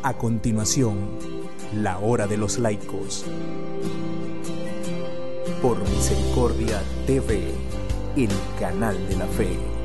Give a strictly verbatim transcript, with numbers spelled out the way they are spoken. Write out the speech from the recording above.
A continuación, la hora de los laicos. Por Misericordia T V, el canal de la fe.